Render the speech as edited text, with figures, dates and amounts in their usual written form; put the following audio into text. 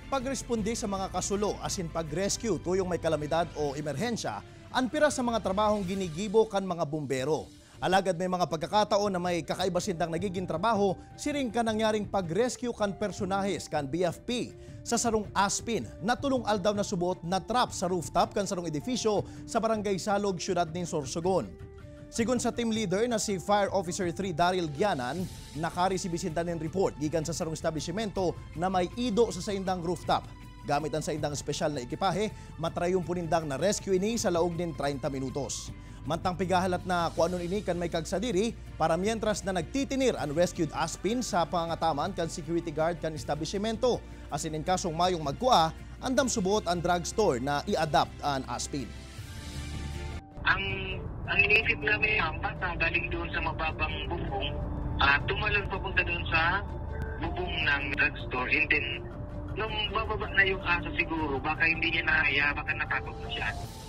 Pagresponde sa mga kasulo, asin pag-rescue tuyong may kalamidad o emerhensya, anpira sa mga trabahong ginigibo kan mga bumbero. Alagad may mga pagkakataon na may kakaiba sindang nagiging trabaho, siring ka nangyaring pag-rescue kan personahes kan BFP sa sarong Aspin, natulong aldaw na subuot na trap sa rooftop kan sarong edifisyo sa Barangay Salog, siyudad nin Sorsogon. Sigon sa team leader na si Fire Officer 3 Daryl Gianan, nakaresibi sinda nin report gikan sa sarong establishmento na may ido sa saindang rooftop. Gamit ang saindang espesyal na ekipahe, matrayon po nindang na rescue ini sa laog nin 30 minutos. Mantang pigahalat na kuanon ini kan may kagsadiri para mientras na nagtitinir ang rescued Aspin sa pangataman kan security guard kan establishmento. Asin in kasong mayong magkua, andam subuot ang drugstore na i-adapt ang Aspin. Ang iniisip namin ang bata galing doon sa mababang bubong, tumalon papunta doon sa bubong ng drugstore, and then nung bababa na yung aso siguro, baka hindi niya nahaya, baka natakot na siya.